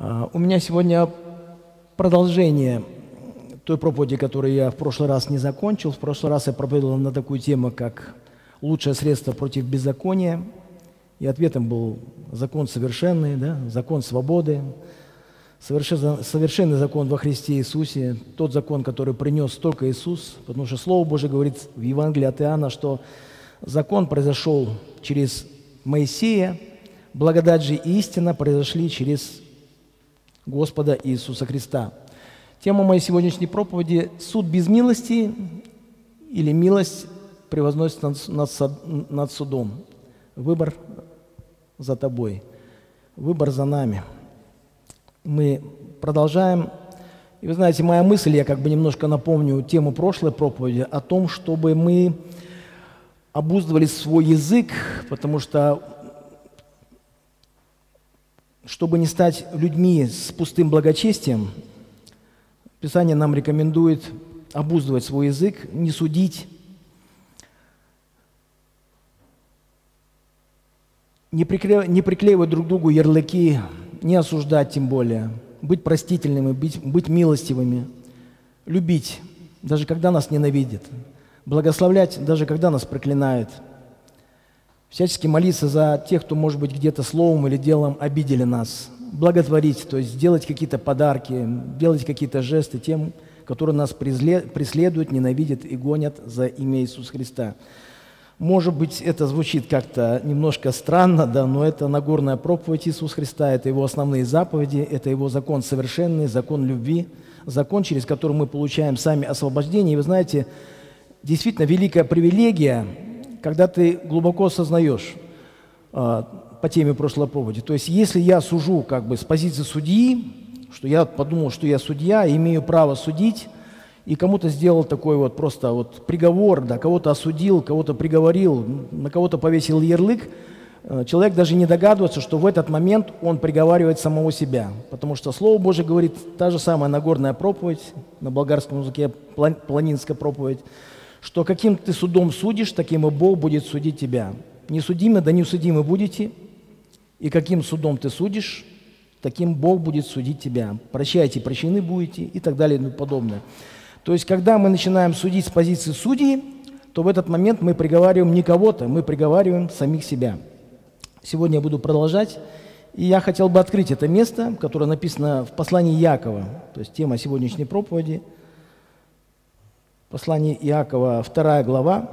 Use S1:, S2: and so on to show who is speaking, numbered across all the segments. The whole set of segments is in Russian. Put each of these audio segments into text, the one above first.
S1: У меня сегодня продолжение той проповеди, которую я в прошлый раз не закончил. В прошлый раз я проповедовал на такую тему, как «Лучшее средство против беззакония». И ответом был закон совершенный, да? Закон свободы, совершенный закон во Христе Иисусе, тот закон, который принес только Иисус, потому что Слово Божие говорит в Евангелии от Иоанна, что закон произошел через Моисея, благодать же и истина произошли через Господа Иисуса Христа. Тема моей сегодняшней проповеди – «Суд без милости» или «Милость превозносится над судом». Выбор за тобой, выбор за нами. Мы продолжаем. И вы знаете, моя мысль, я как бы немножко напомню тему прошлой проповеди, о том, чтобы мы обуздывали свой язык, потому что, чтобы не стать людьми с пустым благочестием, Писание нам рекомендует обуздывать свой язык, не судить, не приклеивать друг другу ярлыки, не осуждать тем более, быть простительными, быть милостивыми, любить, даже когда нас ненавидят, благословлять, даже когда нас проклинают, всячески молиться за тех, кто, может быть, где-то словом или делом обидели нас, благотворить, то есть делать какие-то подарки, делать какие-то жесты тем, которые нас преследуют, ненавидят и гонят за имя Иисуса Христа. Может быть, это звучит как-то немножко странно, да, но это Нагорная проповедь Иисуса Христа, это Его основные заповеди, это Его закон совершенный, закон любви, закон, через который мы получаем сами освобождение. И вы знаете, действительно великая привилегия, когда ты глубоко осознаешь по теме прошлой проповеди. То есть, если я сужу как бы с позиции судьи, что я подумал, что я судья, имею право судить, и кому-то сделал такой вот просто вот приговор, да, кого-то осудил, кого-то приговорил, на кого-то повесил ярлык, человек даже не догадывается, что в этот момент он приговаривает самого себя. Потому что Слово Божие говорит, та же самая Нагорная проповедь, на болгарском языке планинская проповедь, что каким ты судом судишь, таким и Бог будет судить тебя. Несудимы, да неусудимы будете, и каким судом ты судишь, таким Бог будет судить тебя. Прощайте, прощены будете, и так далее и тому подобное. То есть, когда мы начинаем судить с позиции судьи, то в этот момент мы приговариваем не кого-то, мы приговариваем самих себя. Сегодня я буду продолжать, и я хотел бы открыть это место, которое написано в послании Иакова, то есть тема сегодняшней проповеди. Послание Иакова, 2 глава,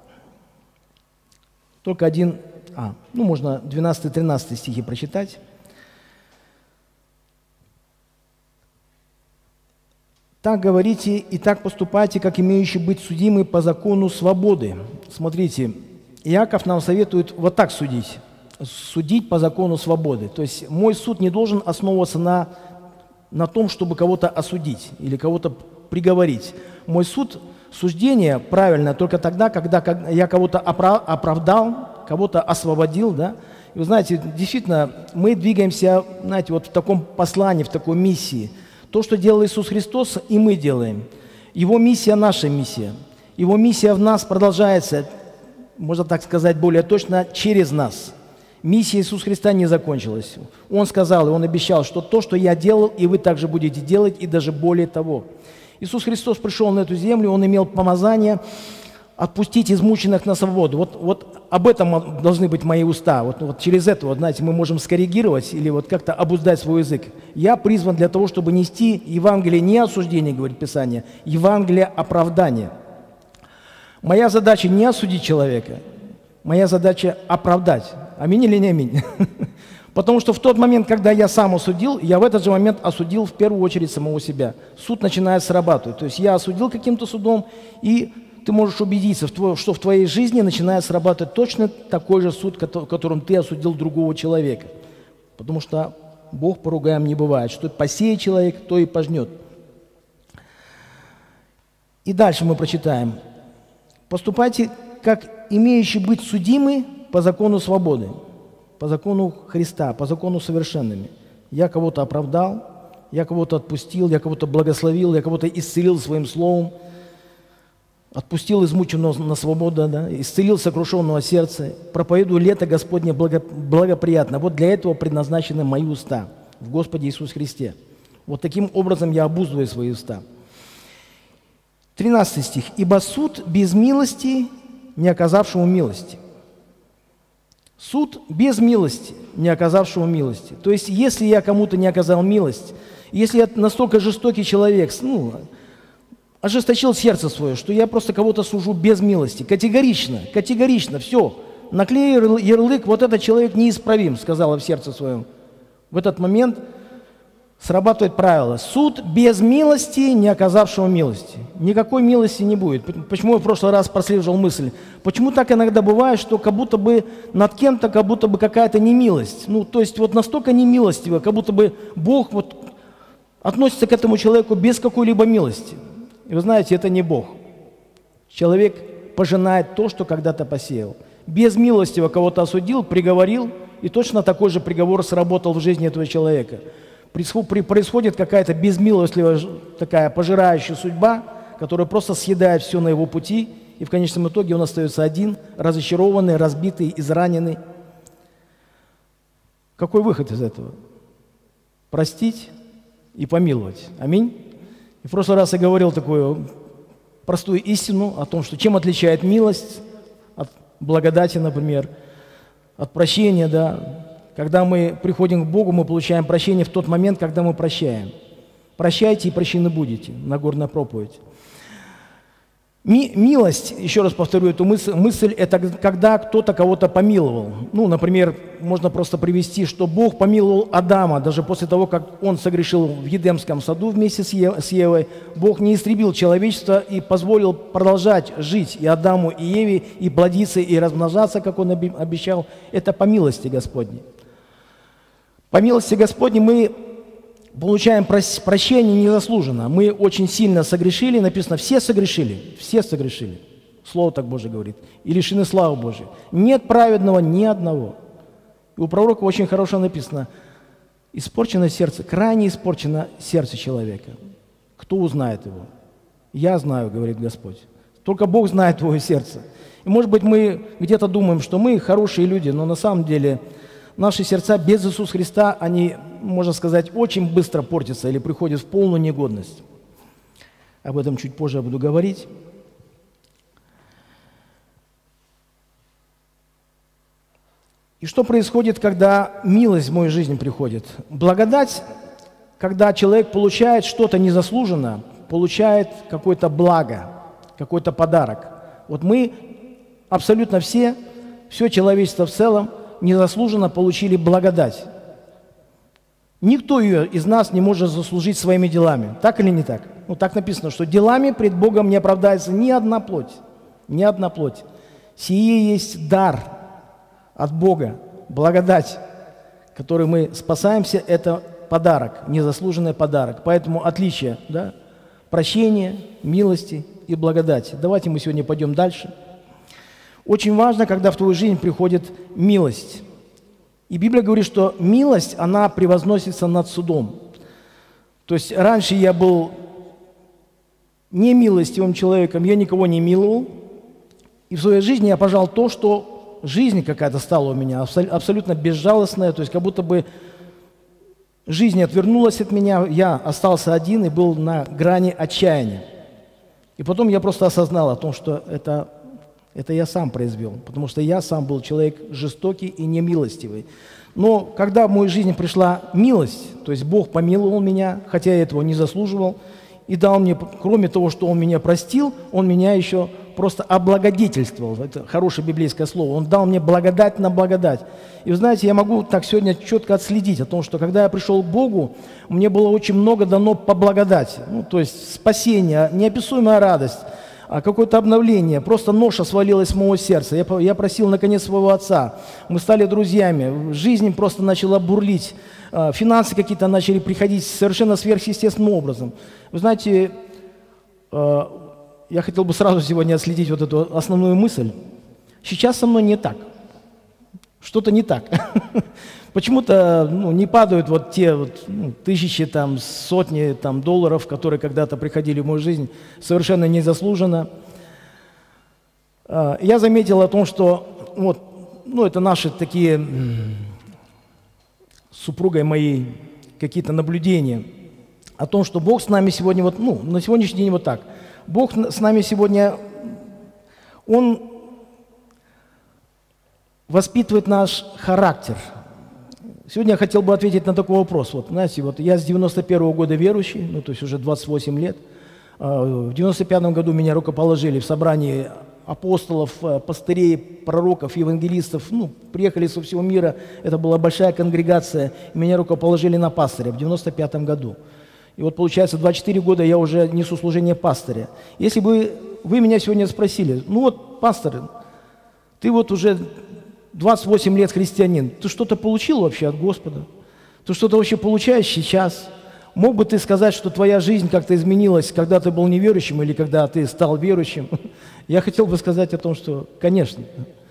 S1: только можно 12-13 стихи прочитать. «Так говорите и так поступайте, как имеющие быть судимы по закону свободы». Смотрите, Иаков нам советует вот так судить. Судить по закону свободы. То есть мой суд не должен основываться на том, чтобы кого-то осудить или кого-то приговорить. Мой суд, суждение правильно только тогда, когда я кого-то оправдал, кого-то освободил, да. И вы знаете, действительно, мы двигаемся, знаете, вот в таком послании, в такой миссии. То, что делал Иисус Христос, и мы делаем. Его миссия – наша миссия. Его миссия в нас продолжается, можно так сказать более точно, через нас. Миссия Иисуса Христа не закончилась. Он сказал, и Он обещал, что то, что я делал, и вы также будете делать, и даже более того. Иисус Христос пришел на эту землю, Он имел помазание отпустить измученных на свободу. Вот об этом должны быть мои уста. Вот через это, знаете, мы можем скоррегировать или вот как-то обуздать свой язык. Я призван для того, чтобы нести Евангелие не осуждение, говорит Писание, Евангелие оправдания. Моя задача не осудить человека, моя задача оправдать. Аминь или не аминь? Потому что в тот момент, когда я сам осудил, я в этот же момент осудил в первую очередь самого себя. Суд начинает срабатывать. То есть я осудил каким-то судом, и ты можешь убедиться, что в твоей жизни начинает срабатывать точно такой же суд, которым ты осудил другого человека. Потому что Бог поругаем не бывает. Что посеет человек, то и пожнет. И дальше мы прочитаем. «Поступайте, как имеющие быть судимы по закону свободы, по закону Христа, по закону совершенными. Я кого-то оправдал, я кого-то отпустил, я кого-то благословил, я кого-то исцелил своим словом, отпустил измученного на свободу, да, исцелил сокрушенного сердца, проповедую лето Господне благоприятно. Вот для этого предназначены мои уста. в Господе Иисусе Христе. Вот таким образом я обуздываю свои уста. 13 стих. «Ибо суд без милости, не оказавшему милости». Суд без милости, не оказавшему милости. То есть, если я кому-то не оказал милость, если я настолько жестокий человек, ожесточил сердце свое, что я просто кого-то сужу без милости, категорично, все, наклеил ярлык, вот этот человек неисправим, сказала в сердце своем. В этот момент срабатывает правило: суд без милости, не оказавшего милости. Никакой милости не будет. Почему я в прошлый раз прослеживал мысль? Почему так иногда бывает, что как будто бы над кем-то, как будто бы какая-то немилость? То есть вот настолько немилостиво, как будто бы Бог вот относится к этому человеку без какой-либо милости. И вы знаете, это не Бог. Человек пожинает то, что когда-то посеял. Без милостиво кого-то осудил, приговорил, и точно такой же приговор сработал в жизни этого человека. Происходит какая-то безмилостливая, такая пожирающая судьба, которая просто съедает все на его пути, и в конечном итоге он остается один, разочарованный, разбитый, израненный. Какой выход из этого? Простить и помиловать. Аминь. И в прошлый раз я говорил такую простую истину о том, что чем отличает милость от благодати, например, от прощения, да. Когда мы приходим к Богу, мы получаем прощение в тот момент, когда мы прощаем. Прощайте и прощены будете. Нагорная проповедь. Милость, еще раз повторю эту мысль, это когда кто-то кого-то помиловал. Например, можно просто привести, что Бог помиловал Адама, даже после того, как он согрешил в Едемском саду вместе с Евой. Бог не истребил человечество и позволил продолжать жить и Адаму, и Еве, и плодиться, и размножаться, как он обещал. Это по милости Господней. По милости Господней мы получаем прощение незаслуженно. Мы очень сильно согрешили, написано, все согрешили, Слово так Божие говорит, и лишены славы Божией. Нет праведного ни одного. И у пророка очень хорошо написано: испорчено сердце, крайне испорчено сердце человека. Кто узнает его? Я знаю, говорит Господь. Только Бог знает твое сердце. И может быть мы где-то думаем, что мы хорошие люди, но на самом деле наши сердца без Иисуса Христа, они, можно сказать, очень быстро портятся или приходят в полную негодность. Об этом чуть позже я буду говорить. И что происходит, когда милость в мою жизнь приходит? Благодать, когда человек получает что-то незаслуженно, получает какое-то благо, какой-то подарок. Вот мы абсолютно все человечество в целом, незаслуженно получили благодать. Никто ее из нас не может заслужить своими делами. Так или не так? Так написано, что делами пред Богом не оправдается ни одна плоть. Ни одна плоть. Сие есть дар от Бога, благодать, которой мы спасаемся, это подарок, незаслуженный подарок. Поэтому отличие, прощения, милости и благодати. Давайте мы сегодня пойдем дальше. Очень важно, когда в твою жизнь приходит милость. И Библия говорит, что милость, она превозносится над судом. То есть раньше я был немилостивым человеком, я никого не миловал. И в своей жизни я пожал то, что жизнь какая-то стала у меня абсолютно безжалостная, то есть как будто бы жизнь отвернулась от меня, я остался один и был на грани отчаяния. И потом я просто осознал о том, что это я сам произвел, потому что я сам был человек жестокий и немилостивый. Но когда в мою жизнь пришла милость, то есть Бог помиловал меня, хотя я этого не заслуживал, и дал мне, кроме того, что Он меня простил, Он меня еще просто облагодетельствовал. Это хорошее библейское слово. Он дал мне благодать на благодать. И вы знаете, я могу так сегодня четко отследить о том, что когда я пришел к Богу, мне было очень много дано по благодати. То есть спасение, неописуемая радость, какое-то обновление, просто ноша свалилась с моего сердца. Я просил, наконец, своего отца. Мы стали друзьями. Жизнь просто начала бурлить. Финансы какие-то начали приходить совершенно сверхъестественным образом. Вы знаете, я хотел бы сразу сегодня отследить вот эту основную мысль. Сейчас со мной не так. Что-то не так. Почему-то не падают вот те тысячи, сотни долларов, которые когда-то приходили в мою жизнь, совершенно незаслуженно. Я заметил о том, что это наши такие с супругой моей какие-то наблюдения о том, что Бог с нами сегодня, вот, ну, на сегодняшний день вот так. Бог с нами сегодня, Он воспитывает наш характер. Сегодня я хотел бы ответить на такой вопрос. Вот, знаете, вот я с 91-го года верующий, ну, то есть уже 28 лет. В 95-м году меня рукоположили в собрании апостолов, пастырей, пророков, евангелистов. Ну, приехали со всего мира, это была большая конгрегация, и меня рукоположили на пастыря в 95-м году. И вот, получается, 24 года я уже несу служение пастыря. Если бы вы меня сегодня спросили, ну вот, пастор, ты вот уже 28 лет христианин, ты что-то получил вообще от Господа? Ты что-то вообще получаешь сейчас? Мог бы ты сказать, что твоя жизнь как-то изменилась, когда ты был неверующим или когда ты стал верующим? Я хотел бы сказать о том, что, конечно,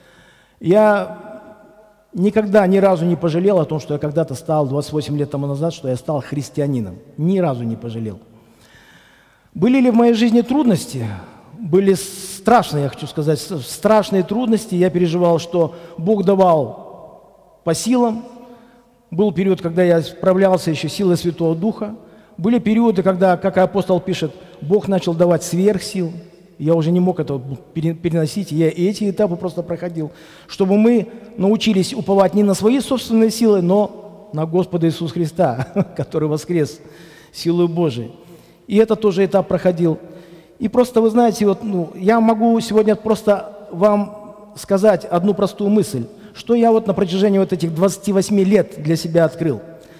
S1: я никогда ни разу не пожалел о том, что я когда-то стал 28 лет тому назад, что я стал христианином. Ни разу не пожалел. Были ли в моей жизни трудности? Были страшные, я хочу сказать, страшные трудности. Я переживал, что Бог давал по силам. Был период, когда я справлялся еще силой Святого Духа. Были периоды, когда, как апостол пишет, Бог начал давать сверхсил. Я уже не мог этого переносить. Я эти этапы просто проходил, чтобы мы научились уповать не на свои собственные силы, но на Господа Иисуса Христа, который воскрес силой Божией. И это тоже этап проходил. И просто, вы знаете, вот, ну, я могу сегодня просто вам сказать одну простую мысль, что я вот на протяжении вот этих 28 лет для себя открыл.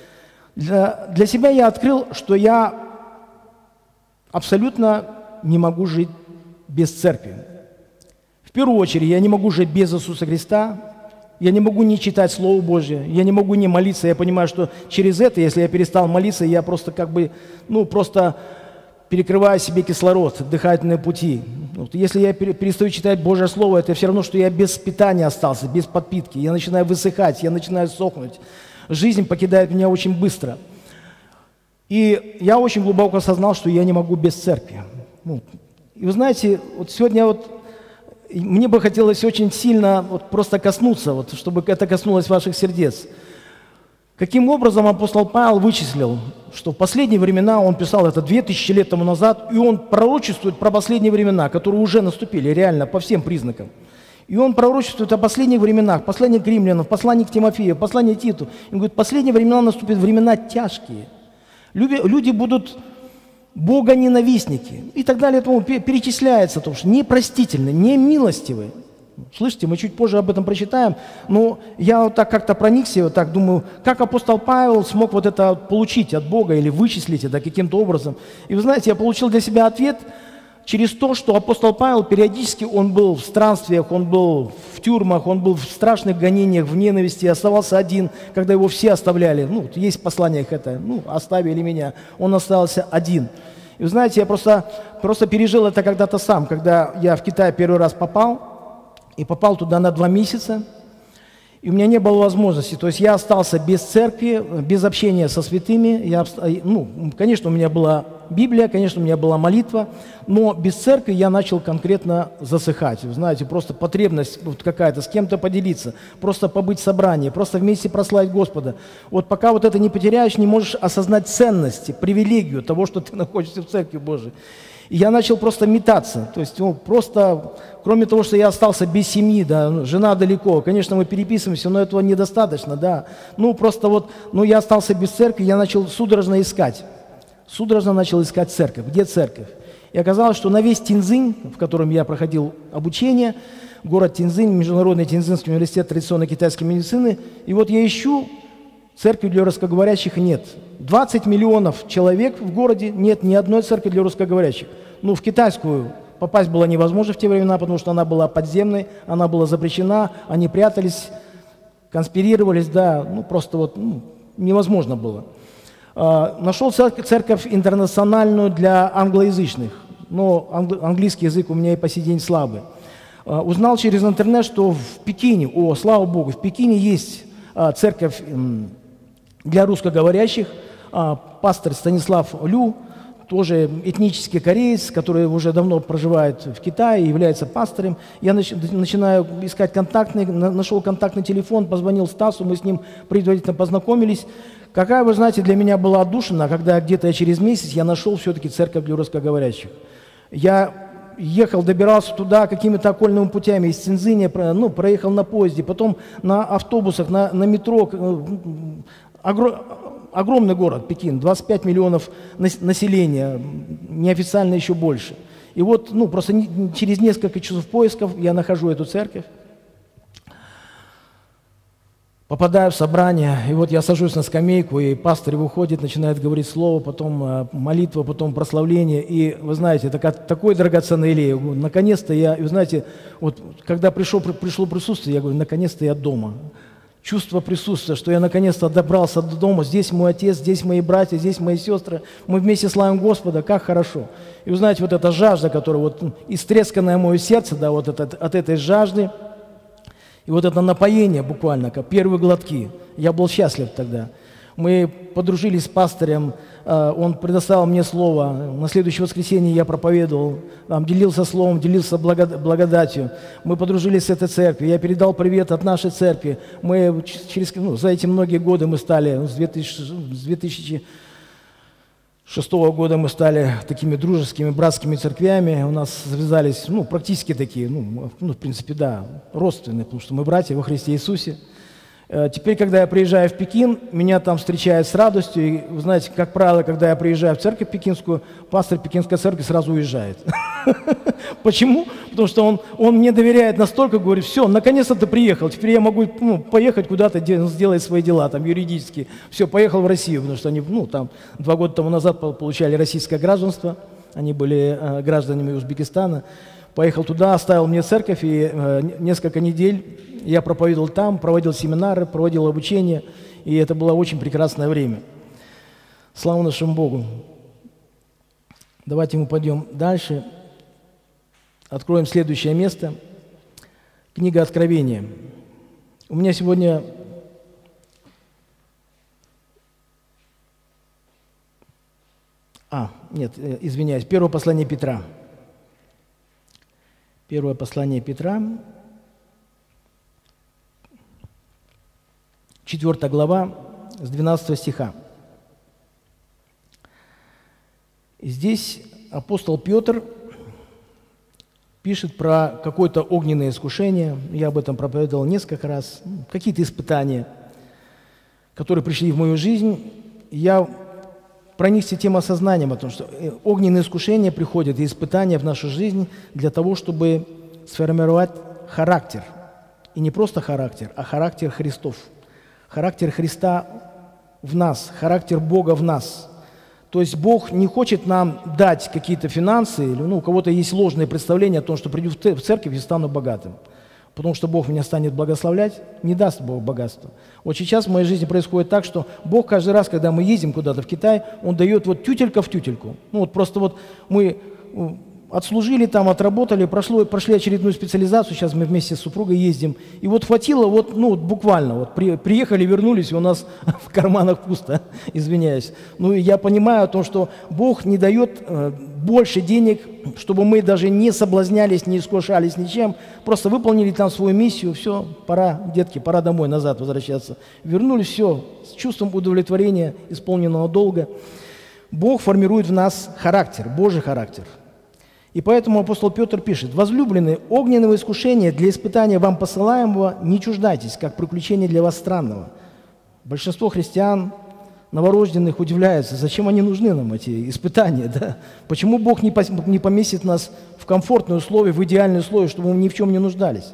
S1: Для себя я открыл, что я абсолютно не могу жить без церкви. В первую очередь, я не могу жить без Иисуса Христа, я не могу не читать Слово Божье, я не могу не молиться. Я понимаю, что через это, если я перестал молиться, я просто как бы, ну, просто перекрываю себе кислород, дыхательные пути. Вот, если я перестаю читать Божье Слово, это все равно, что я без питания остался, без подпитки. Я начинаю высыхать, я начинаю сохнуть. Жизнь покидает меня очень быстро. И я очень глубоко осознал, что я не могу без церкви. Ну, и вы знаете, вот сегодня вот мне бы хотелось очень сильно вот просто коснуться, вот, чтобы это коснулось ваших сердец. Каким образом апостол Павел вычислил, что в последние времена, он писал это 2000 лет тому назад, и он пророчествует про последние времена, которые уже наступили, реально, по всем признакам. И он пророчествует о последних временах, послание к римлянам, послание к Тимофею, послание к Титу. Он говорит, последние времена наступят времена тяжкие. Люди будут богоненавистники и так далее. Этому перечисляется, потому что непростительны, немилостивы. Слышите, мы чуть позже об этом прочитаем, но я вот так как-то проникся, вот так думаю, как апостол Павел смог вот это получить от Бога или вычислить это каким-то образом. И вы знаете, я получил для себя ответ через то, что апостол Павел периодически, он был в странствиях, он был в тюрьмах, он был в страшных гонениях, в ненависти, оставался один, когда его все оставляли. Ну, есть в посланиях это, ну, оставили меня, он остался один. И вы знаете, я просто пережил это когда-то сам, когда я в Китай первый раз попал, и попал туда на 2 месяца, и у меня не было возможности, то есть я остался без церкви, без общения со святыми. Конечно, у меня была Библия, конечно, у меня была молитва, но без церкви я начал конкретно засыхать. Вы знаете, просто потребность вот какая-то, с кем-то поделиться, просто побыть в собрании, просто вместе прославить Господа. Вот пока вот это не потеряешь, не можешь осознать ценности, привилегию того, что ты находишься в Церкви Божией. И я начал просто метаться, то есть просто, кроме того, что я остался без семьи, да, жена далеко, конечно, мы переписываемся, но этого недостаточно, да, я остался без церкви, я начал судорожно начал искать церковь, где церковь? И оказалось, что на весь Тинзинь, в котором я проходил обучение, город Тинзинь, Международный Тинзинский университет традиционной китайской медицины, и вот я ищу, церкви для русскоговорящих нет. 20 миллионов человек в городе, нет ни одной церкви для русскоговорящих. В китайскую попасть было невозможно в те времена, потому что она была подземной, она была запрещена, они прятались, конспирировались, да, невозможно было. Нашел церковь интернациональную для англоязычных, но английский язык у меня и по сей день слабый. Узнал через интернет, что в Пекине, слава Богу, в Пекине есть церковь для русскоговорящих, пастор Станислав Лю, тоже этнический кореец, который уже давно проживает в Китае, является пастором. Я начинаю искать контактный, нашел контактный телефон, позвонил Стасу, мы с ним предварительно познакомились. Какая, вы знаете, для меня была отдушина, когда где-то через месяц я нашел все-таки церковь для русскоговорящих. Я ехал, добирался туда какими-то окольными путями, из Цинзиня, проехал на поезде, потом на автобусах, на метро. Огромный город Пекин, 25 миллионов населения, неофициально еще больше. И вот, просто через несколько часов поисков я нахожу эту церковь, попадаю в собрание, и вот я сажусь на скамейку, и пастор выходит, начинает говорить слово, потом молитва, потом прославление. И вы знаете, это такой драгоценный елей. Наконец-то вы знаете, вот когда пришло присутствие, я говорю, наконец-то я дома. Чувство присутствия, что я наконец-то добрался до дома, здесь мой отец, здесь мои братья, здесь мои сестры, мы вместе славим Господа, как хорошо. И вы знаете, вот эта жажда, которая истресканное мое сердце, да, вот от этой жажды, и вот это напоение буквально, как первые глотки, я был счастлив тогда. Мы подружились с пастырем, он предоставил мне слово. На следующее воскресенье я проповедовал, делился словом, делился благодатью. Мы подружились с этой церковью, я передал привет от нашей церкви. Мы за эти многие годы мы стали, с 2006 года мы стали такими дружескими, братскими церквями. У нас связались, практически такие, в принципе, да, родственные, потому что мы братья во Христе Иисусе. Теперь, когда я приезжаю в Пекин, меня там встречают с радостью. И, вы знаете, как правило, когда я приезжаю в церковь пекинскую, пастор пекинской церкви сразу уезжает. Почему? Потому что он мне доверяет настолько, говорит, все, наконец-то ты приехал, теперь я могу поехать куда-то, сделать свои дела, там, юридические. Все, поехал в Россию, потому что они, там, 2 года тому назад получали российское гражданство, они были гражданами Узбекистана. Поехал туда, оставил мне церковь, и несколько недель я проповедовал там, проводил семинары, проводил обучение, и это было очень прекрасное время. Слава нашему Богу. Давайте мы пойдем дальше. Откроем следующее место. Книга Откровения. У меня сегодня извиняюсь, первое послание Петра. Первое послание Петра, 4 глава, с 12 стиха. И здесь апостол Петр пишет про какое-то огненное искушение. Я об этом проповедовал несколько раз. Какие-то испытания, которые пришли в мою жизнь. Я проникся тем осознанием о том, что огненные искушения приходят и испытания в нашу жизнь для того, чтобы сформировать характер. И не просто характер, а характер Христов. Характер Христа в нас, характер Бога в нас. То есть Бог не хочет нам дать какие-то финансы, или у кого-то есть ложные представления о том, что приду в церковь и стану богатым. Потому что Бог меня станет благословлять, не даст Бог богатства. Вот сейчас в моей жизни происходит так, что Бог каждый раз, когда мы ездим куда-то в Китай, Он дает тютелька в тютельку. Просто мы отслужили там, отработали, прошли очередную специализацию, сейчас мы вместе с супругой ездим. И хватило, буквально, приехали, вернулись, и у нас в карманах пусто, извиняюсь. Я понимаю о том, что Бог не дает больше денег, чтобы мы даже не соблазнялись, не искушались ничем, просто выполнили там свою миссию, все, пора, детки, пора домой, назад возвращаться. Вернулись, все, с чувством удовлетворения, исполненного долга. Бог формирует в нас характер, Божий характер. И поэтому апостол Петр пишет: «Возлюбленные, огненного искушения для испытания вам посылаемого не чуждайтесь, как приключение для вас странного». Большинство христиан, новорожденных, удивляются, зачем они нужны нам, эти испытания, да? Почему Бог не поместит нас в комфортные условия, в идеальные условия, чтобы мы ни в чем не нуждались?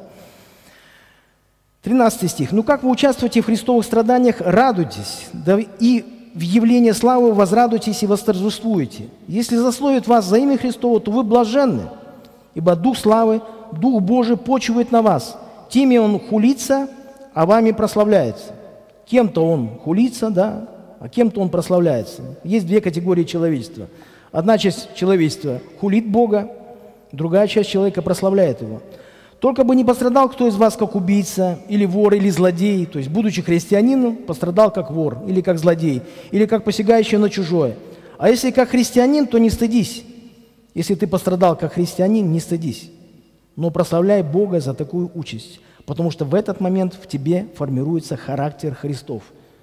S1: 13 стих. «Ну как вы участвуете в христовых страданиях, радуйтесь, да и в явлении славы возрадуйтесь и восторжествуете. Если засловят вас за имя Христово, то вы блаженны, ибо Дух славы, Дух Божий почивает на вас. Теми Он хулится, а вами прославляется». Кем-то Он хулится, да, а кем-то Он прославляется. Есть 2 категории человечества. Одна часть человечества хулит Бога, другая часть человека прославляет Его. «Только бы не пострадал кто из вас как убийца, или вор, или злодей». То есть, будучи христианином, пострадал как вор, или как злодей, или как посягающий на чужое. А если как христианин, то не стыдись. Если ты пострадал как христианин, не стыдись. Но прославляй Бога за такую участь, потому что в этот момент в тебе формируется характер Христов.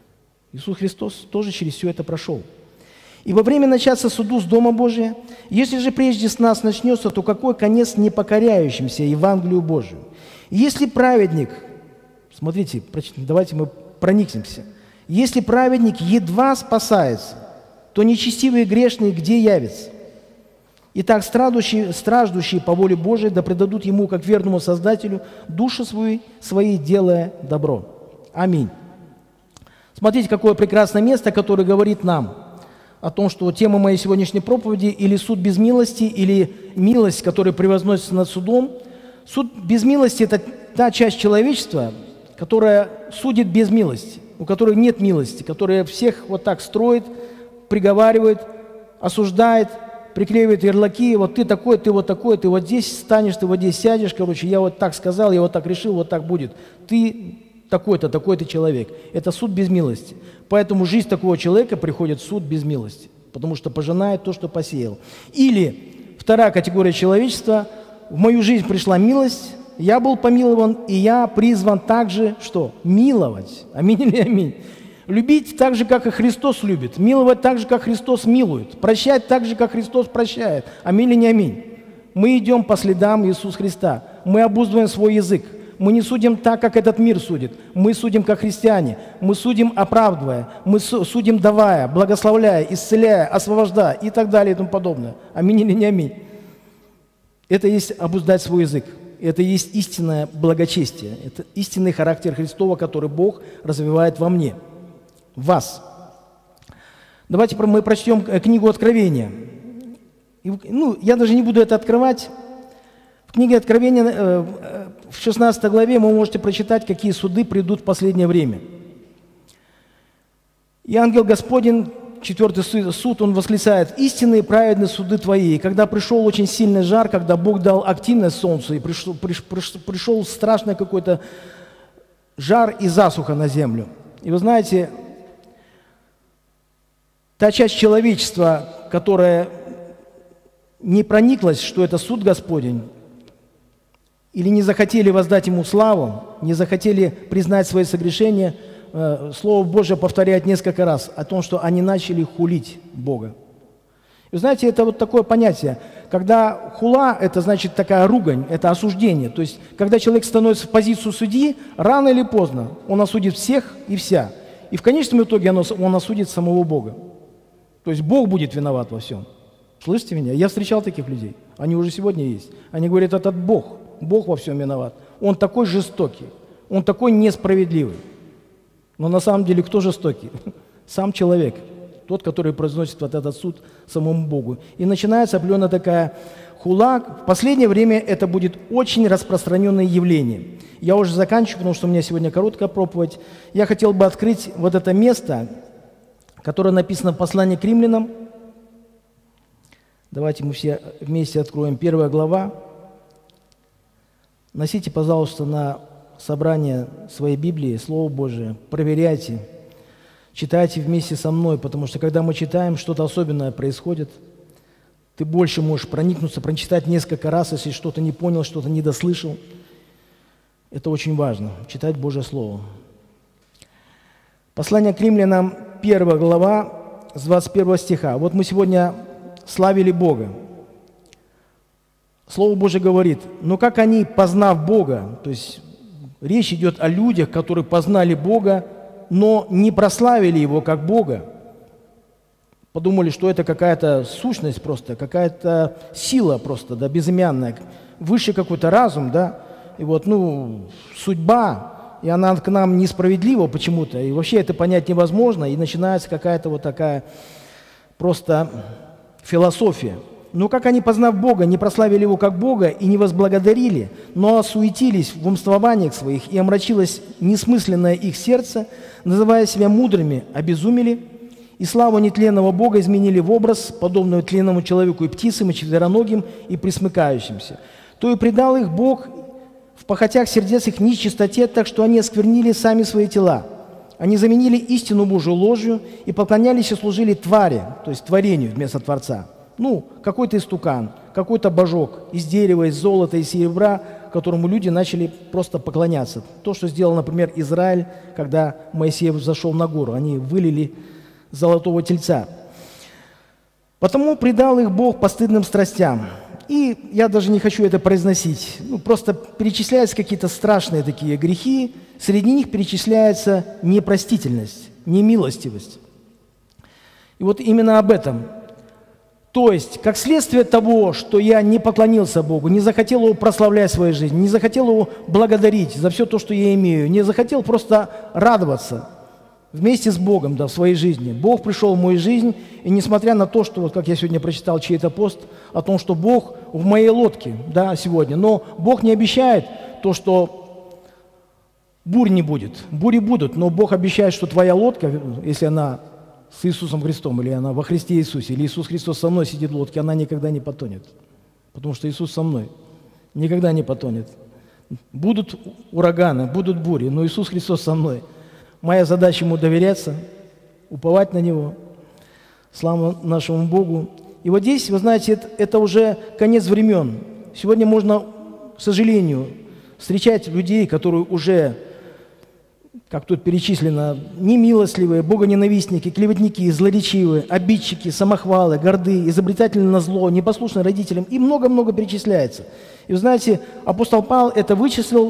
S1: Иисус Христос тоже через все это прошел. И во время начаться суду с Дома Божия, если же прежде с нас начнется, то какой конец непокоряющимся Евангелию Божию? Если праведник, смотрите, давайте мы проникнемся. Если праведник едва спасается, то нечестивые и грешные где явятся? Итак, страждущие по воле Божией да предадут Ему, как верному Создателю, души свои, делая добро. Аминь. Смотрите, какое прекрасное место, которое говорит нам о том, что тема моей сегодняшней проповеди или суд без милости, или милость, которая превозносится над судом. Суд без милости – это та часть человечества, которая судит без милости, у которой нет милости, которая всех вот так строит, приговаривает, осуждает, приклеивает ярлыки, вот ты такой, ты вот такой, ты вот здесь станешь, ты вот здесь сядешь, короче, я вот так сказал, я вот так решил, вот так будет. Ты такой-то, такой-то человек. Это суд без милости. Поэтому жизнь такого человека приходит в суд без милости, потому что пожинает то, что посеял. Или вторая категория человечества: в мою жизнь пришла милость, я был помилован, и я призван также, что? Миловать. Аминь или аминь. Любить так же, как и Христос любит. Миловать так же, как Христос милует. Прощать так же, как Христос прощает. Аминь или не аминь. Мы идем по следам Иисуса Христа. Мы обуздываем свой язык. Мы не судим так, как этот мир судит. Мы судим, как христиане. Мы судим, оправдывая. Мы судим, давая, благословляя, исцеляя, освобождая и так далее и тому подобное. Аминь или не аминь. Это есть обуздать свой язык. Это есть истинное благочестие. Это истинный характер Христова, который Бог развивает во мне, в вас. Давайте мы прочтем книгу Откровения. Я даже не буду это открывать. В книге Откровения, в 16 главе, вы можете прочитать, какие суды придут в последнее время. И ангел Господень, 4 суд, он восклицает: «Истинные праведные суды твои». И когда пришел очень сильный жар, когда Бог дал активность солнцу, и пришел страшный какой-то жар и засуха на землю. И вы знаете, та часть человечества, которая не прониклась, что это суд Господень, или не захотели воздать Ему славу, не захотели признать свои согрешения, Слово Божие повторяет несколько раз о том, что они начали хулить Бога. И вы знаете, это вот такое понятие, когда хула – это значит такая ругань, это осуждение. То есть, когда человек становится в позицию судьи, рано или поздно он осудит всех и вся. И в конечном итоге он осудит самого Бога. То есть Бог будет виноват во всем. Слышите меня? Я встречал таких людей. Они уже сегодня есть. Они говорят: этот Бог. Бог во всем виноват. Он такой жестокий. Он такой несправедливый. Но на самом деле кто жестокий? Сам человек. Тот, который произносит вот этот суд самому Богу. И начинается определенно такая хула. В последнее время это будет очень распространенное явление. Я уже заканчиваю, потому что у меня сегодня короткая проповедь. Я хотел бы открыть вот это место, которое написано в послании к римлянам. Давайте мы все вместе откроем 1 глава. Носите, пожалуйста, на собрание своей Библии, Слово Божие, проверяйте, читайте вместе со мной, потому что когда мы читаем, что-то особенное происходит. Ты больше можешь проникнуться, прочитать несколько раз, если что-то не понял, что-то не дослышал. Это очень важно, читать Божье Слово. Послание к римлянам, 1 глава, с 21 стиха. Вот мы сегодня славили Бога. Слово Божие говорит: но как они, познав Бога, то есть речь идет о людях, которые познали Бога, но не прославили Его как Бога. Подумали, что это какая-то сущность просто, какая-то сила просто, да, безымянная, высший какой-то разум, да, и вот, судьба, и она к нам несправедлива почему-то, и вообще это понять невозможно, и начинается какая-то вот такая просто философия. Но как они, познав Бога, не прославили Его как Бога и не возблагодарили, но осуетились в умствованиях своих, и омрачилось несмысленное их сердце, называя себя мудрыми, обезумели, и славу нетленного Бога изменили в образ, подобную тленному человеку и птицам, и четвероногим, и пресмыкающимся. То и предал их Бог в похотях сердец их нечистоте, так что они осквернили сами свои тела. Они заменили истину Божию ложью и поклонялись и служили твари, то есть творению вместо Творца. Какой-то истукан, какой-то божок из дерева, из золота, из серебра, которому люди начали просто поклоняться. То, что сделал, например, Израиль, когда Моисей зашел на гору. Они вылили золотого тельца. Потому предал их Бог постыдным страстям. И я даже не хочу это произносить. Просто перечисляются какие-то страшные такие грехи. Среди них перечисляется непростительность, немилостивость. И вот именно об этом. То есть, как следствие того, что я не поклонился Богу, не захотел Его прославлять в своей жизни, не захотел Его благодарить за все то, что я имею, не захотел просто радоваться вместе с Богом, да, в своей жизни. Бог пришел в мою жизнь, и несмотря на то, что, вот как я сегодня прочитал чей-то пост, о том, что Бог в моей лодке, да, сегодня, но Бог не обещает то, что бурь не будет. Бури будут, но Бог обещает, что твоя лодка, если она с Иисусом Христом, или она во Христе Иисусе, или Иисус Христос со мной сидит в лодке, она никогда не потонет. Потому что Иисус со мной никогда не потонет. Будут ураганы, будут бури, но Иисус Христос со мной. Моя задача Ему доверяться, уповать на Него. Слава нашему Богу. И вот здесь, вы знаете, это уже конец времен. Сегодня можно, к сожалению, встречать людей, которые уже, как тут перечислено, немилостливые, богоненавистники, клеветники, злоречивые, обидчики, самохвалы, горды, изобретательны на зло, непослушны родителям, и много-много перечисляется. И вы знаете, апостол Павел это вычислил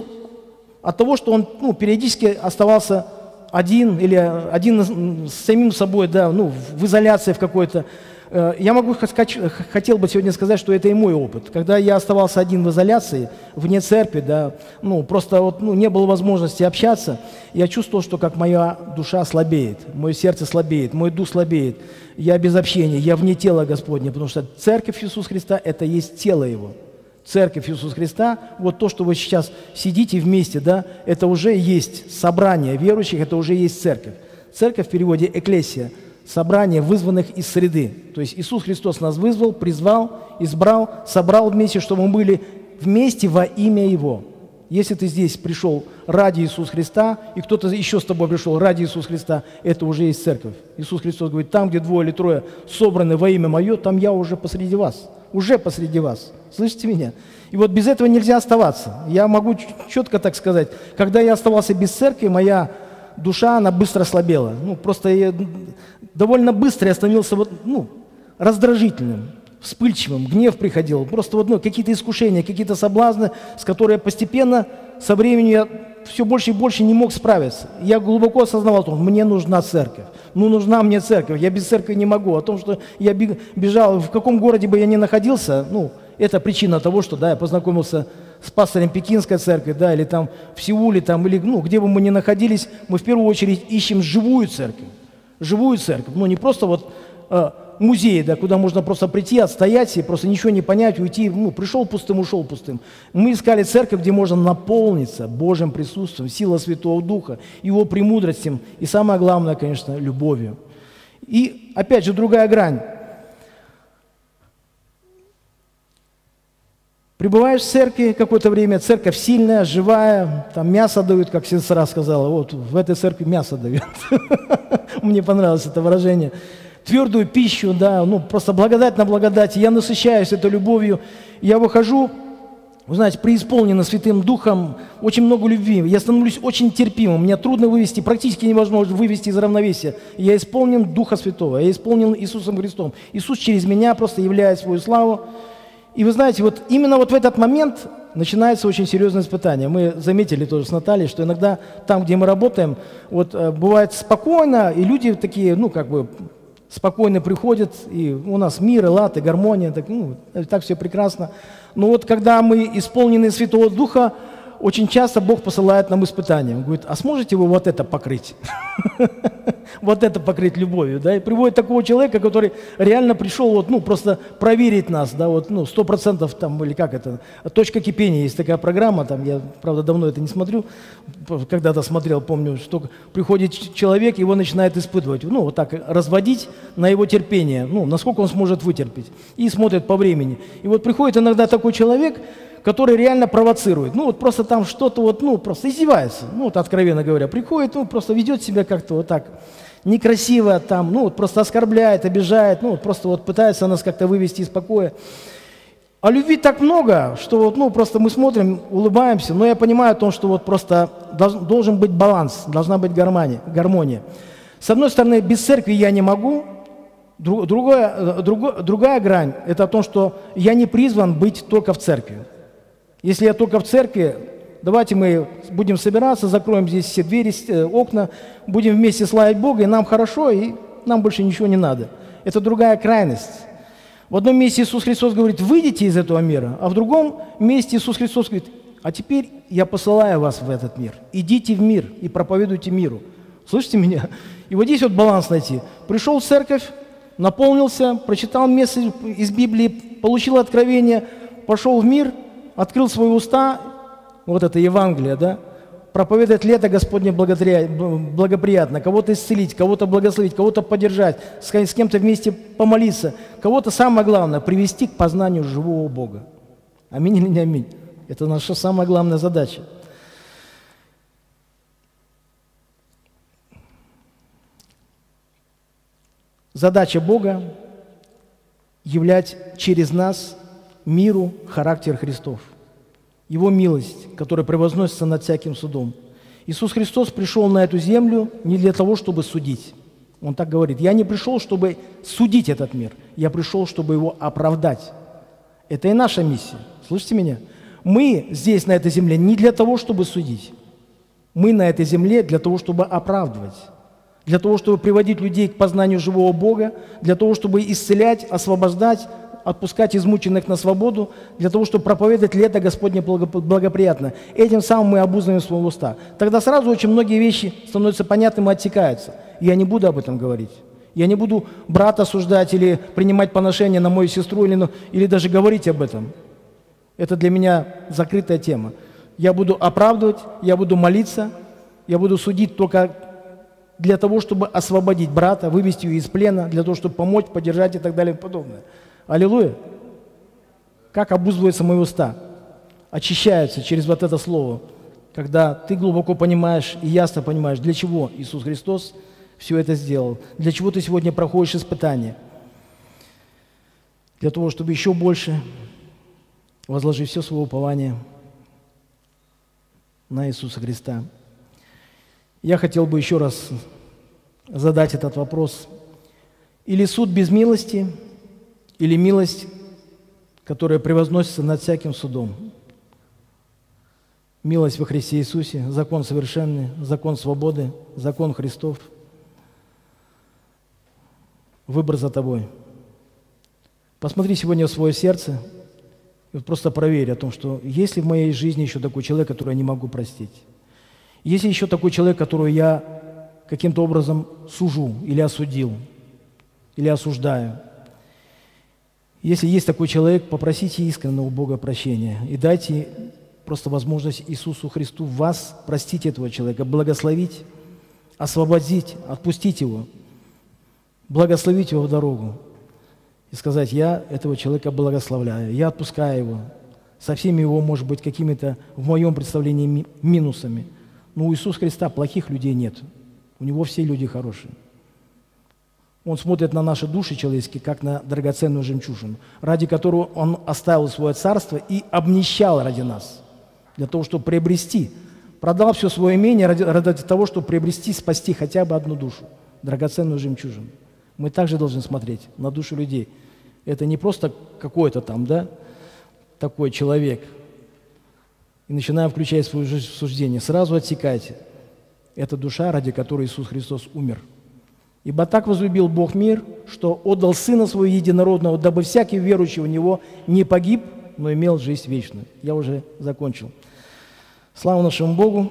S1: от того, что он периодически оставался один или один с самим собой, да, в изоляции в какой-то. Я хотел бы сегодня сказать, что это и мой опыт. Когда я оставался один в изоляции, вне церкви, да, просто не было возможности общаться, я чувствовал, что как моя душа слабеет, мое сердце слабеет, мой дух слабеет. Я без общения, я вне тела Господня, потому что церковь Иисуса Христа – это есть тело Его. Церковь Иисуса Христа, вот то, что вы сейчас сидите вместе, да, это уже есть собрание верующих, это уже есть церковь. Церковь в переводе «экклесия», собрание вызванных из среды. То есть Иисус Христос нас вызвал, призвал, избрал, собрал вместе, чтобы мы были вместе во имя Его. Если ты здесь пришел ради Иисуса Христа, и кто-то еще с тобой пришел ради Иисуса Христа, это уже есть церковь. Иисус Христос говорит, там, где 2 или 3 собраны во имя Мое, там я уже посреди вас. Уже посреди вас. Слышите меня? И вот без этого нельзя оставаться. Я могу четко так сказать. Когда я оставался без церкви, моя душа, она быстро слабела. Просто я довольно быстро я становился раздражительным, вспыльчивым, гнев приходил. Просто какие-то искушения, какие-то соблазны, с которыми постепенно, со временем я все больше и больше не мог справиться. Я глубоко осознавал, что мне нужна церковь. Нужна мне церковь, я без церкви не могу. О том, что я бежал, в каком городе бы я ни находился, это причина того, что, да, я познакомился с пастором Пекинской церкви, да, или там в Сеуле, там, или, где бы мы ни находились, мы в первую очередь ищем живую церковь. Живую церковь. Не просто музей, да, куда можно просто прийти, отстоять и просто ничего не понять, уйти, пришел пустым, ушел пустым. Мы искали церковь, где можно наполниться Божьим присутствием, силой Святого Духа, Его премудростью и, самое главное, конечно, любовью. И, опять же, другая грань. Пребываешь в церкви какое-то время, церковь сильная, живая, там мясо дают, как сестра сказала, вот в этой церкви мясо дают. Мне понравилось это выражение. Твердую пищу, да, просто благодать на благодати. Я насыщаюсь этой любовью. Я выхожу, вы знаете, преисполненный Святым Духом, очень много любви. Я становлюсь очень терпимым. Мне трудно вывести, практически невозможно вывести из равновесия. Я исполнен Духа Святого, я исполнен Иисусом Христом. Иисус через меня просто являет свою славу. И вы знаете, именно в этот момент начинается очень серьезное испытание. Мы заметили тоже с Натальей, что иногда там, где мы работаем, бывает спокойно, и люди такие, спокойно приходят, и у нас мир, и лад, и гармония, так все прекрасно. Но когда мы исполнены Святого Духа, очень часто Бог посылает нам испытания. Он говорит, а сможете вы вот это покрыть? Вот это покрыть любовью, да? И приводит такого человека, который реально пришел просто проверить нас, да, 100% там, или как это, точка кипения, есть такая программа, там, я, правда, давно это не смотрю, когда-то смотрел, помню, что приходит человек, его начинает испытывать, так, разводить на его терпение, насколько он сможет вытерпеть, и смотрит по времени. И приходит иногда такой человек, который реально провоцирует. Просто там что-то просто издевается. Откровенно говоря, приходит, просто ведет себя как-то так некрасиво, там, просто оскорбляет, обижает, просто пытается нас как-то вывести из покоя. А любви так много, что вот, ну, просто мы смотрим, улыбаемся, но я понимаю о том, что вот просто должен быть баланс, должна быть гармония. С одной стороны, без церкви я не могу. Другая грань – это о том, что я не призван быть только в церкви. Если я только в церкви, давайте мы будем собираться, закроем здесь все двери, окна, будем вместе славить Бога, и нам хорошо, и нам больше ничего не надо. Это другая крайность. В одном месте Иисус Христос говорит: выйдите из этого мира, а в другом месте Иисус Христос говорит: а теперь я посылаю вас в этот мир. Идите в мир и проповедуйте миру. Слышите меня? И вот здесь вот баланс найти. Пришел в церковь, наполнился, прочитал место из Библии, получил откровение, пошел в мир, открыл свои уста, вот это Евангелие, да, проповедовать лето Господне благоприятно, кого-то исцелить, кого-то благословить, кого-то поддержать, с кем-то вместе помолиться, кого-то, самое главное, привести к познанию живого Бога. Аминь или не аминь? Это наша самая главная задача. Задача Бога – являть через нас миру характер Христов. Его милость, которая превозносится над всяким судом. Иисус Христос пришел на эту землю не для того, чтобы судить. Он так говорит: я не пришел, чтобы судить этот мир, я пришел, чтобы его оправдать. Это и наша миссия. Слышите меня? Мы здесь, на этой земле, не для того, чтобы судить. Мы на этой земле для того, чтобы оправдывать. Для того, чтобы приводить людей к познанию живого Бога, для того, чтобы исцелять, освобождать, отпускать измученных на свободу, для того, чтобы проповедовать лето Господне благоприятно. Этим самым мы обузываем свои уста. Тогда сразу очень многие вещи становятся понятными и отсекаются. Я не буду об этом говорить. Я не буду брата осуждать или принимать поношение на мою сестру, или даже говорить об этом. Это для меня закрытая тема. Я буду оправдывать, я буду молиться, я буду судить только для того, чтобы освободить брата, вывести его из плена, для того, чтобы помочь, поддержать и так далее и подобное. Аллилуйя! Как обуздываются мои уста? Очищаются через вот это слово, когда ты глубоко понимаешь и ясно понимаешь, для чего Иисус Христос все это сделал, для чего ты сегодня проходишь испытания. Для того, чтобы еще больше возложить все свое упование на Иисуса Христа. Я хотел бы еще раз задать этот вопрос. Или суд без милости, или милость, которая превозносится над всяким судом. Милость во Христе Иисусе, закон совершенный, закон свободы, закон Христов. Выбор за тобой. Посмотри сегодня в свое сердце и вот просто проверь о том, что есть ли в моей жизни еще такой человек, которого я не могу простить. Есть ли еще такой человек, которого я каким-то образом сужу или осудил, или осуждаю. Если есть такой человек, попросите искренне у Бога прощения и дайте просто возможность Иисусу Христу вас простить этого человека, благословить, освободить, отпустить его, благословить его в дорогу и сказать: я этого человека благословляю, я отпускаю его со всеми его, может быть, какими-то, в моем представлении, минусами. Но у Иисуса Христа плохих людей нет, у Него все люди хорошие. Он смотрит на наши души человеческие, как на драгоценную жемчужину, ради которого Он оставил свое царство и обнищал ради нас, для того, чтобы приобрести, продал все свое имение ради того, чтобы приобрести, спасти хотя бы одну душу, драгоценную жемчужину. Мы также должны смотреть на душу людей. Это не просто какой-то там, да, такой человек. И начинаем включать свою жизнь в суждение. Сразу отсекайте. Это душа, ради которой Иисус Христос умер. Ибо так возлюбил Бог мир, что отдал Сына Своего Единородного, дабы всякий верующий в Него не погиб, но имел жизнь вечную. Я уже закончил. Слава нашему Богу.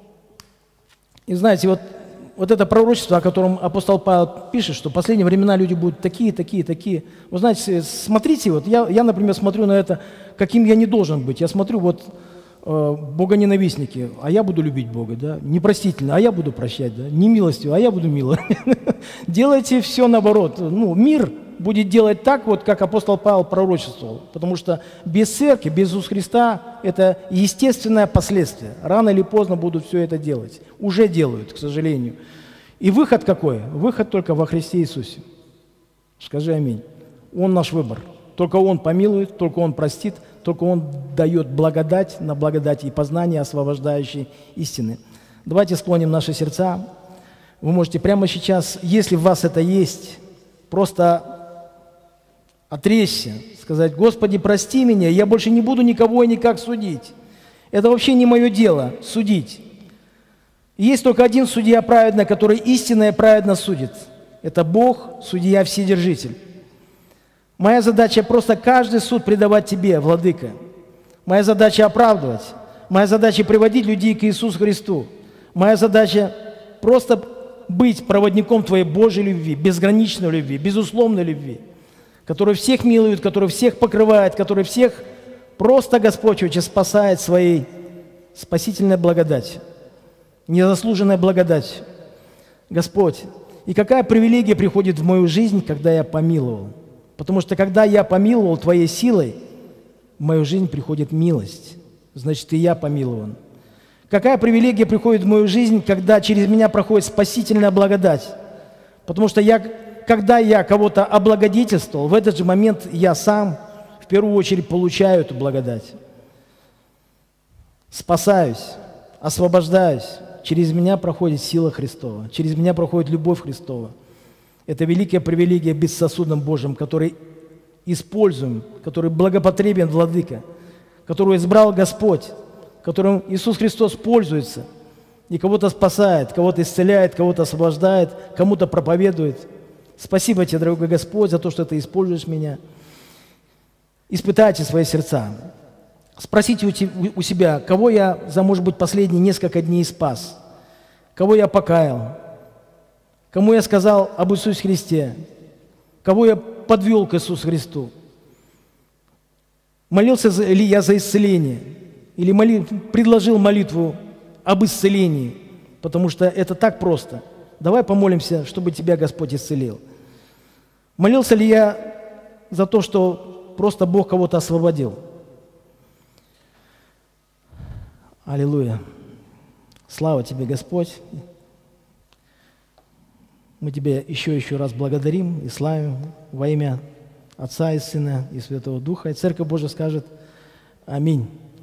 S1: И знаете, вот это пророчество, о котором апостол Павел пишет, что в последние времена люди будут такие, такие, такие. Вы знаете, смотрите, вот я, например, смотрю на это, каким я не должен быть. Я смотрю, вот, богоненавистники, а я буду любить Бога, да? Непростительно, а я буду прощать, да? Немилостивый, а я буду мило. Делайте все наоборот. Мир будет делать так, вот, как апостол Павел пророчествовал. Потому что без церкви, без Иисуса Христа, это естественное последствие. Рано или поздно будут все это делать. Уже делают, к сожалению. И выход какой? Выход только во Христе Иисусе. Скажи аминь. Он наш выбор. Только Он помилует, только Он простит, только Он дает благодать на благодать и познание освобождающей истины. Давайте склоним наши сердца. Вы можете прямо сейчас, если в вас это есть, просто отречься, сказать: «Господи, прости меня, я больше не буду никого и никак судить. Это вообще не мое дело – судить. Есть только один судья праведный, который истинно и праведно судит. Это Бог, судья Вседержитель. Моя задача просто каждый суд предавать Тебе, Владыка. Моя задача оправдывать. Моя задача приводить людей к Иисусу Христу. Моя задача просто быть проводником Твоей Божьей любви, безграничной любви, безусловной любви, которая всех милует, которая всех покрывает, которая всех просто, Господь, очень спасает своей спасительной благодатью, незаслуженной благодатью. Господь, и какая привилегия приходит в мою жизнь, когда я помиловал. Потому что когда я помиловал Твоей силой, в мою жизнь приходит милость. Значит, и я помилован. Какая привилегия приходит в мою жизнь, когда через меня проходит спасительная благодать? Потому что когда я кого-то облагодетельствовал, в этот же момент я сам в первую очередь получаю эту благодать. Спасаюсь, освобождаюсь. Через меня проходит сила Христова, через меня проходит любовь Христова. Это великая привилегия быть сосудом Божьим, который используем, который благопотребен Владыка, которого избрал Господь, которым Иисус Христос пользуется и кого-то спасает, кого-то исцеляет, кого-то освобождает, кому-то проповедует. Спасибо Тебе, дорогой Господь, за то, что Ты используешь меня. Испытайте свои сердца. Спросите у себя, кого я за, может быть, последние несколько дней спас, кого я покаял, кому я сказал об Иисусе Христе, кого я подвел к Иисусу Христу. Молился ли я за исцеление или предложил молитву об исцелении, потому что это так просто. Давай помолимся, чтобы Тебя Господь исцелил. Молился ли я за то, что просто Бог кого-то освободил? Аллилуйя. Слава Тебе, Господь. Мы Тебя еще раз благодарим и славим во имя Отца и Сына и Святого Духа. И Церковь Божия скажет: аминь.